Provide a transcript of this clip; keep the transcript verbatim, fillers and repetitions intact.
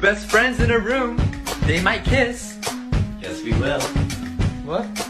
best friends in a room. They might kiss. Yes, we will. What?